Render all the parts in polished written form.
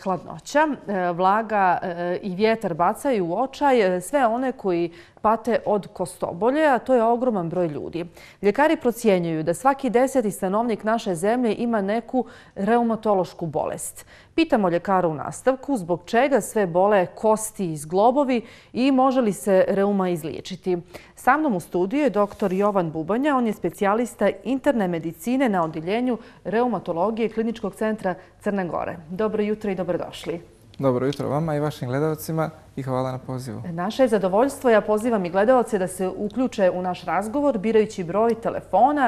hladnoća, vlaga i vjetar bacaju u očaj sve one koji pate od kostobolje, a to je ogroman broj ljudi. Ljekari procjenjuju da svaki 10. stanovnik naše zemlje ima neku reumatološku bolest. Pitamo ljekara u nastavku zbog čega sve bole kosti i zglobovi i može li se reuma izliječiti. Sa mnom u studiju je dr. Jovan Bubanja, on je specijalista interne medicine na odjeljenju reumatologije Kliničkog centra Crne Gore. Dobro jutro i dobrodošli. Dobro jutro vama i vašim gledalcima i hvala na pozivu. Naše je zadovoljstvo. Ja pozivam i gledalce da se uključe u naš razgovor birajući broj telefona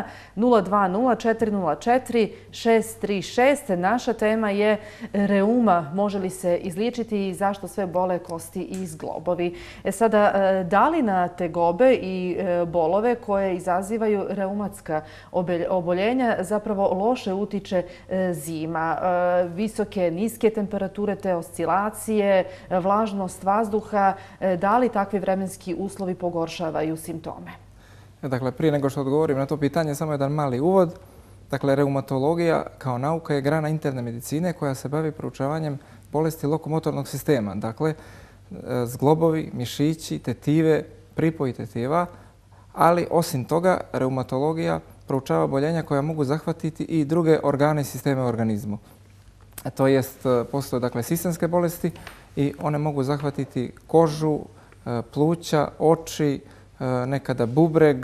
020 404 636. Naša tema je reuma. Može li se izliječiti i zašto sve bole kosti i zglobovi? Sada, da li na tegobe i bolove koje izazivaju reumatska oboljenja zapravo loše utiče zima? Visoke, niske temperature te oscilacije, vlažnost vazduha, da li takvi vremenski uslovi pogoršavaju simptome? Dakle, prije nego što odgovorim na to pitanje, samo jedan mali uvod. Dakle, reumatologija kao nauka je grana interne medicine koja se bavi proučavanjem bolesti lokomotornog sistema. Dakle, zglobovi, mišići, tetive, pripoji tetiva, ali osim toga reumatologija proučava oboljenja koja mogu zahvatiti i druge organe i sisteme u organizmu. To jest, postoje dakle sistemske bolesti i one mogu zahvatiti kožu, pluća, oči, nekada bubreg,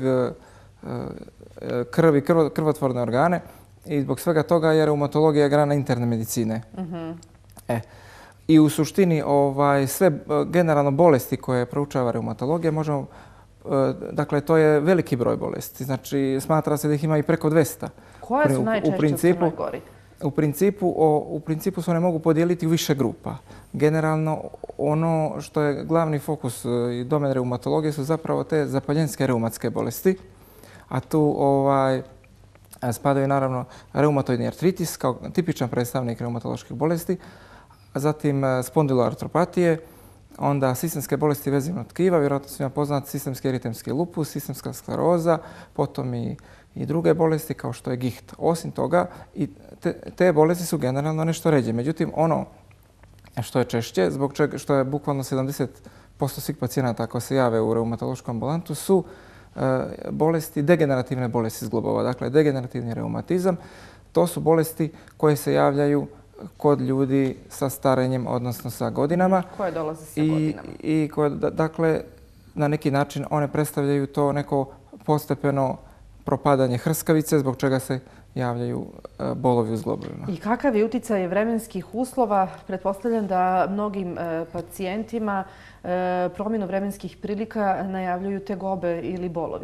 krv i krvotvorne organe i zbog svega toga je reumatologija grana interne medicine. I u suštini sve generalno bolesti koje proučava reumatologija možemo, dakle to je veliki broj bolesti, znači smatra se da ih ima i preko 200. Koje su najčešće u Crnoj Gori? U principu se one mogu podijeliti u više grupa. Generalno, ono što je glavni fokus i domen reumatologije su zapravo te zapaljenske reumatske bolesti. A tu spadaju naravno reumatoidni artritis kao tipičan predstavnik reumatoloških bolesti, zatim spondiloartropatije, onda sistemske bolesti vezivnog tkiva, vjerojatno svima poznat sistemski eritemski lupus, sistemska skleroza, potom i druge bolesti kao što je giht. Osim toga, i te bolesti su generalno nešto ređe. Međutim, ono što je češće, zbog čega što je bukvalno 70% svih pacijenata koji se jave u reumatološkom ambulantu su bolesti, degenerativne bolesti zglobova. Dakle, degenerativni reumatizam, to su bolesti koje se javljaju kod ljudi sa starenjem, odnosno sa godinama. Koje dolaze sa godinama. I koje, dakle, na neki način one predstavljaju to neko postepeno propadanje hrskavice, zbog čega se javljaju bolovi u zglobovima. I kakav je uticaj vremenskih uslova? Pretpostavljam da mnogim pacijentima promjenu vremenskih prilika najavljuju tegobe ili bolovi.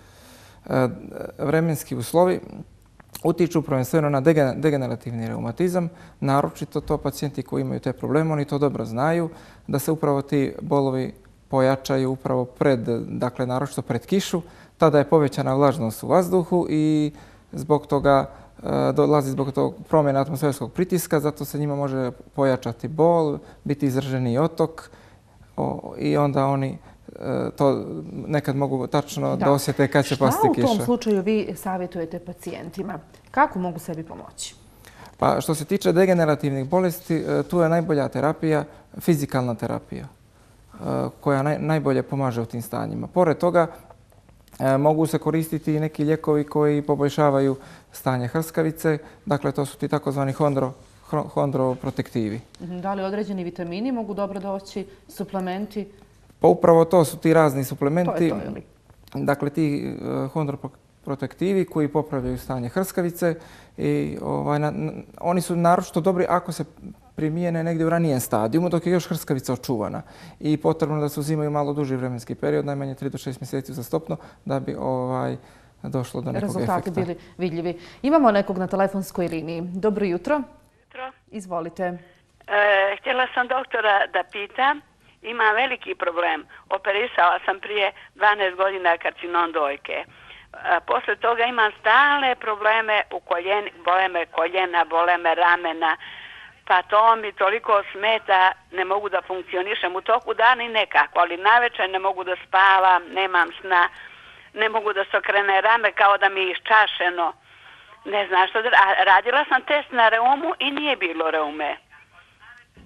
Vremenski uslovi utiču prvenstveno na degenerativni reumatizam, naročito to pacijenti koji imaju te probleme, oni to dobro znaju, da se upravo ti bolovi pojačaju upravo dakle naročito pred kišu, tada je povećana vlažnost u vazduhu i zbog toga dolazi zbog tog promjena atmosferskog pritiska, zato se njima može pojačati bol, biti izraženiji otok i onda oni to nekad mogu tačno da osjete kad će pasti kiša. Šta u tom slučaju vi savjetujete pacijentima? Kako mogu sebi pomoći? Pa što se tiče degenerativnih bolesti, tu je najbolja terapija fizikalna terapija koja najbolje pomaže u tim stanjima. Pored toga, mogu se koristiti i neki lijekovi koji poboljšavaju stanje hrskavice. Dakle, to su ti takozvani hondroprotektivi. Da li određeni vitamini mogu dobro doći, suplementi? Pa upravo to su ti razni suplementi. To je to, ili? Dakle, ti hondroprotektivi koji popravljaju stanje hrskavice. I, oni su naročito dobri ako se primijene negdje u ranijem stadijumu, dok je još hrskavica očuvana. I potrebno da se uzimaju malo duži vremenski period, najmanje 3 do 6 mjeseci uzastopno, da bi došlo do nekog efekta. Rezultati bili vidljivi. Imamo nekog na telefonskoj liniji. Dobro jutro. Jutro. Izvolite. Htjela sam doktora da pitam. Imam veliki problem. Operisala sam prije 12 godina karcinom dojke. Posle toga imam stalne probleme u koljeni, bole me koljena, bole me ramena. Pa to mi toliko smeta, ne mogu da funkcionišem u toku dana i nekako, ali navečer ne mogu da spavam, nemam sna, ne mogu da se okrene rame kao da mi je iščašeno. Ne znam što da... Radila sam test na reumu i nije bilo reume.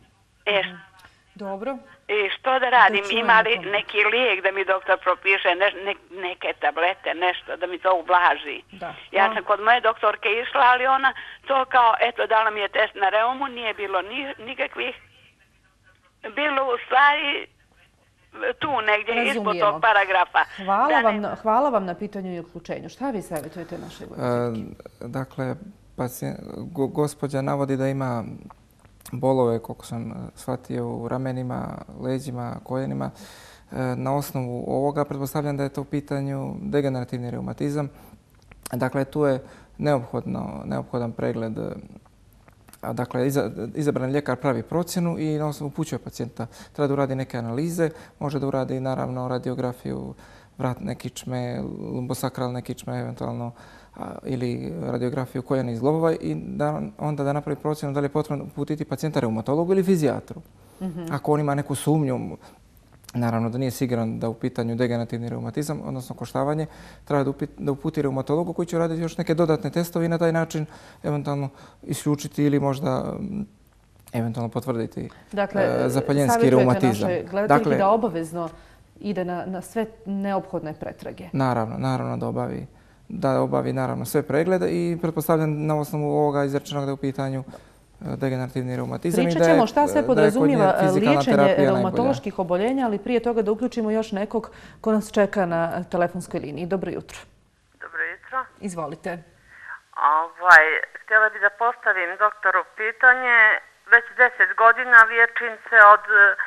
Dobro. I što da radim? Ima li neki lijek da mi doktor propiše, neke tablete, nešto da mi to ublaži? Ja sam kod moje doktorke išla, ali ona to kao, eto, dala mi je test na reumu, nije bilo nikakvih, bilo u stvari tu negdje ispod tog paragrafa. Hvala vam na pitanju i uključenju. Šta vi savjetujete našoj gledateljki? Dakle, gospođa navodi da ima bolove, koliko sam shvatio, u ramenima, leđima, koljenima. Na osnovu ovoga pretpostavljam da je to u pitanju degenerativni reumatizam. Dakle, tu je neophodan pregled. Dakle, izabran ljekar pravi procjenu i na osnovu upućuje pacijenta. Treba da uradi neke analize, može da uradi naravno radiografiju vratne kičme, lumbosakralne kičme eventualno ili radiografiju koljena i zglobova i onda da napravi procjenu da li je potrebno uputiti pacijenta reumatologu ili fizijatru. Ako on ima neku sumnju, naravno da nije siguran da u pitanju degenerativni reumatizam, odnosno koštavanje, treba da uputi reumatologu koji će raditi još neke dodatne testove i na taj način eventualno isključiti ili možda eventualno potvrditi zapaljenski reumatizam. Dakle, savjetujete našoj gledateljki da obavezno ide na sve neophodne pretrage. Naravno da obavi naravno sve preglede i pretpostavljam na osnovu ovoga izrečenog da je u pitanju degenerativni reumatizam. Pričat ćemo šta sve podrazumijeva liječenje reumatoloških oboljenja, ali prije toga da uključimo još nekog ko nas čeka na telefonskoj liniji. Dobro jutro. Dobro jutro. Izvolite. Htjela bih da postavim doktoru pitanje. Već 10 godina liječim se od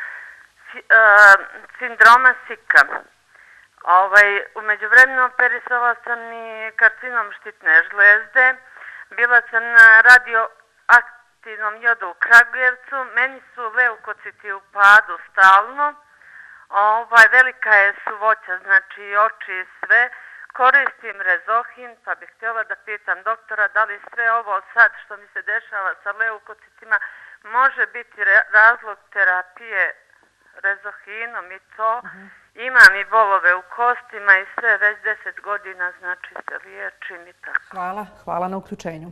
sindroma Sika. U međuvremenu operisala sam i karcinom štitne žlijezde. Bila sam na radioaktivnom jodu u Kragujevcu. Meni su leukociti u padu stalno. Velika je suvoća, znači oči i sve. Koristim Rezohin, pa bih htjela da pitam doktora da li sve ovo sad što mi se dešava sa leukocitima može biti razlog terapije Rezohinom i to. Imam i bolove u kostima i sve već 10 godina, znači se liječim i tako. Hvala na uključenju.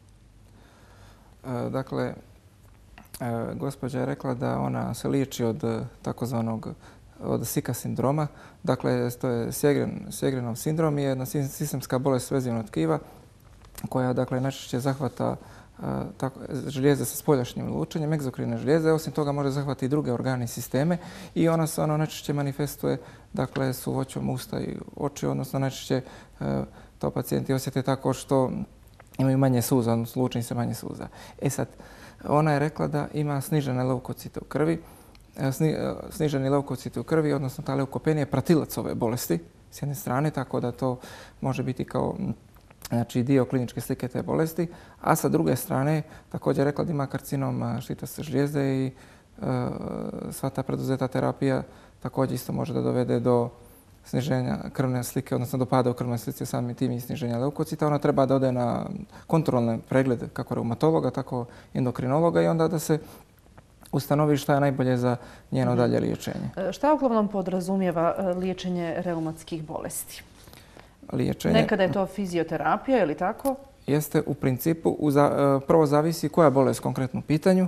Dakle, gospođa je rekla da ona se liječi od takozvanog Sika sindroma. Dakle, to je Sjegrenov sindrom i jedna sistemska bolest vezivnog tkiva koja dakle najčešće zahvata žlijeze sa spoljašnjim lučenjem, egzokrine žlijeze. Osim toga može zahvatiti i druge organe i sisteme i ona se najčešće manifestuje dakle suvoćom usta i oči, odnosno najčešće to pacijenti osjete tako što imaju manje suza, odnosno luče im se manje suza. Sad, ona je rekla da ima snižene leukocite u krvi. Sniženi leukociti u krvi, odnosno ta leukopenija je pratilac ove bolesti s jedne strane, tako da to može biti kao dio kliničke slike te bolesti, a sa druge strane također rekla da ima karcinom štitaste žlijezde i sva ta preduzeta terapija također isto može da dovede do sniženja krvne slike, odnosno do pada u krvnoj slici samim tim i sniženja leukocita. Ona treba da ode na kontrolne preglede kako reumatologa, tako endokrinologa i onda da se ustanovi šta je najbolje za njeno dalje liječenje. Šta uglavnom podrazumijeva liječenje reumatskih bolesti? Liječenje. Nekada je to fizioterapija ili tako? Jeste u principu, prvo zavisi koja je bolest konkretno u pitanju.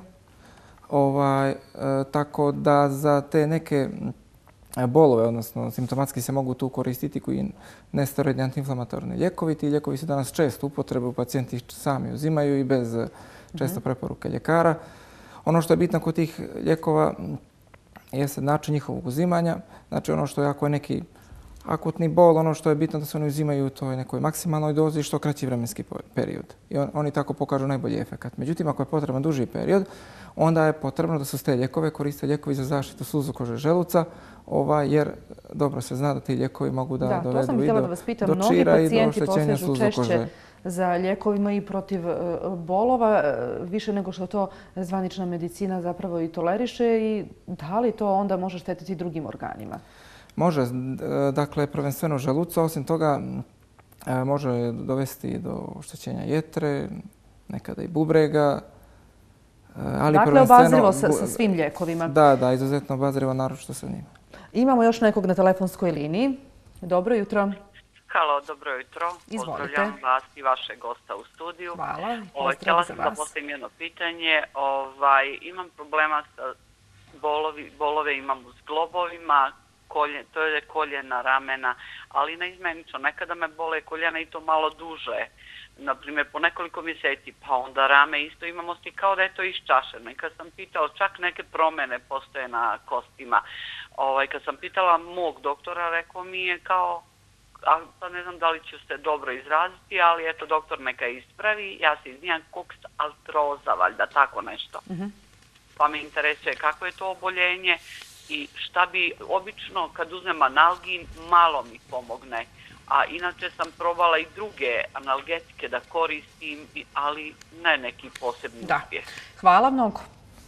Tako da za te neke bolove, odnosno simptomatski se mogu tu koristiti koji nesteroidni antiinflamatorni lijekovi. Ti lijekovi su danas često upotrebu, pacijenti sami uzimaju i bez često preporuke ljekara. Ono što je bitno kod tih lijekova jeste način njihovog uzimanja. Znači ono što je ako je neki akutni bol, ono što je bitno da se oni uzimaju u toj nekoj maksimalnoj dozi što kraći vremenski period. I oni tako pokažu najbolji efekat. Međutim, ako je potreban duži period, onda je potrebno da se te lijekove koriste lijekovi za zaštitu suzokože želuca, jer dobro se zna da ti lijekovi mogu da dovedu i do čira i do oštećenja suzokože. Za lijekovima i protiv bolova, više nego što to zvanična medicina zapravo i toleriše i da li to onda može štetiti drugim organima? Može, dakle, prvenstveno želuca, osim toga može dovesti do oštećenja jetre, nekada i bubrega. Dakle, obazrivo sa svim lijekovima. Da, izuzetno obazrivo, naročito sa njima. Imamo još nekog na telefonskoj liniji. Dobro jutro. Halo, dobro jutro. Izvolite. Pozdravljam vas i vašeg gosta u studiju. Hvala. Htjela sam da postavim jedno pitanje. Imam problema sa bolove imam u zglobovima, to je koljena, ramena, ali neizmenično. Nekada me bole koljena i to malo duže, naprimjer po nekoliko mjeseci, pa onda rame isto imam osjećaj kao da je to iščašeno. I kad sam pitao, čak neke promjene postoje na kostima. Kad sam pitala mog doktora, rekao mi je kao, pa ne znam da li ću se dobro izraziti, ali eto, doktor neka ispravi, ja se izvinjam, koksartroza, valjda, tako nešto. Pa me interesuje kako je to oboljenje i šta bi obično kad uzmem analgin malo mi pomogne. A inače sam probala i druge analgetike da koristim, ali ne neki posebni uspjeh. Hvala mnogo.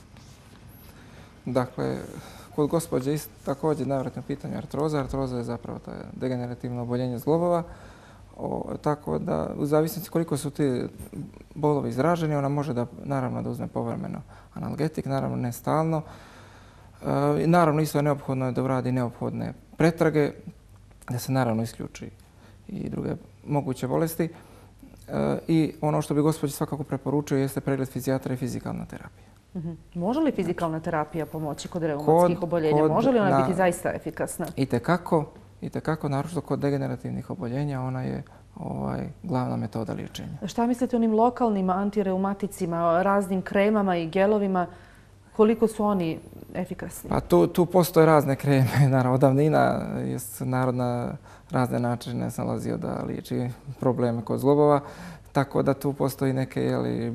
Dakle, kod gospođe također navratno pitanje artroza. Artroza je zapravo degenerativno oboljenje zglobova. Tako da, u zavisnosti koliko su ti bolovi izraženi, ona može naravno da uzme povremeno analgetik, naravno ne stalno. Naravno, isto je neophodno da uradi neophodne pretrage, da se naravno isključi i druge moguće bolesti. I ono što bi gospođi svakako preporučio jeste pregled fizijatra i fizikalna terapija. Može li fizikalna terapija pomoći kod reumatskih oboljenja? Može li ona biti zaista efikasna? Itekako, naročito kod degenerativnih oboljenja, ona je glavna metoda liječenja. Šta mislite o onim lokalnim antireumaticima, raznim kremama i gelovima? Koliko su oni efikasni? Pa tu postoje razne kreme. Naravno, od davnina narod na razne načine snalazio da liječi probleme kod zglobova. Tako da tu postoji neke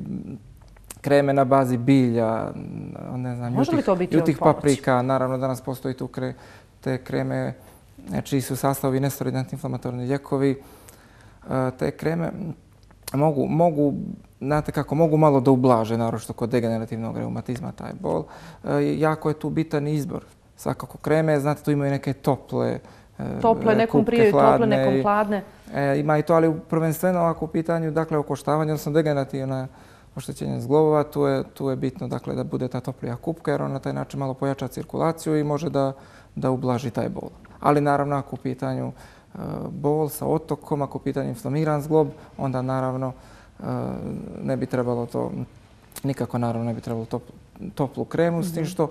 kreme na bazi bilja, ne znam, jutih paprika. Naravno, danas postoji tu te kreme čiji su sastavi nesteroidni antiinflamatorni lijekovi. Te kreme mogu, znate kako, mogu malo da ublaže, naročito kod degenerativnog reumatizma, taj bol. Jako je tu bitan izbor. Svakako kreme, znate, tu imaju neke tople, nekom prije, tople, nekom hladne. Ima i to, ali prvenstveno ako u pitanju, dakle, okoštavanje, odnosno degenerativna oštećenja zglobova, tu je bitno, dakle, da bude ta toplija kupka, jer on na taj način malo pojača cirkulaciju i može da ublaži taj bol. Ali naravno, ako u pitanju bol sa otokom, ako u pitanju inflamiran zglob, onda naravno ne bi trebalo to, nikako naravno ne bi trebalo toplu kremu, s tim što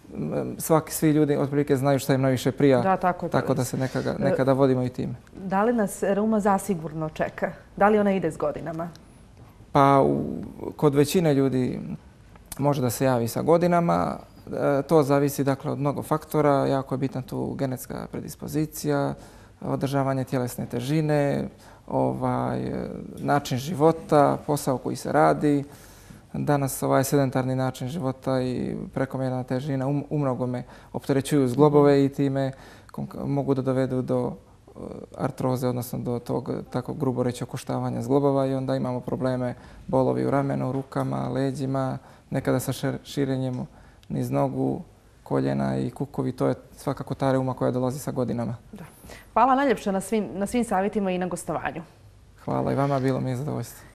svi ljudi otprilike znaju šta im najviše prija, tako da se nekada vodimo i time. Da li nas reuma zasigurno čeka? Da li ona ide s godinama? Pa kod većine ljudi može da se javi sa godinama. To zavisi dakle od mnogo faktora. Jako je bitna tu genetska predispozicija, održavanje tjelesne težine, način života, posao koji se radi. Danas ovaj sedentarni način života i prekomjerna težina umnogome opterećuju zglobove i time mogu da dovedu do artroze, odnosno do tog, tako grubo reći, okoštavanja zglobova i onda imamo probleme, bolovi u ramenu, rukama, leđima, nekada sa širenjem niz nogu, koljena i kukovi. To je svakako ta reuma koja dolazi sa godinama. Hvala najljepše na svim savjetima i na gostovanju. Hvala i vama, bilo mi je zadovoljstvo.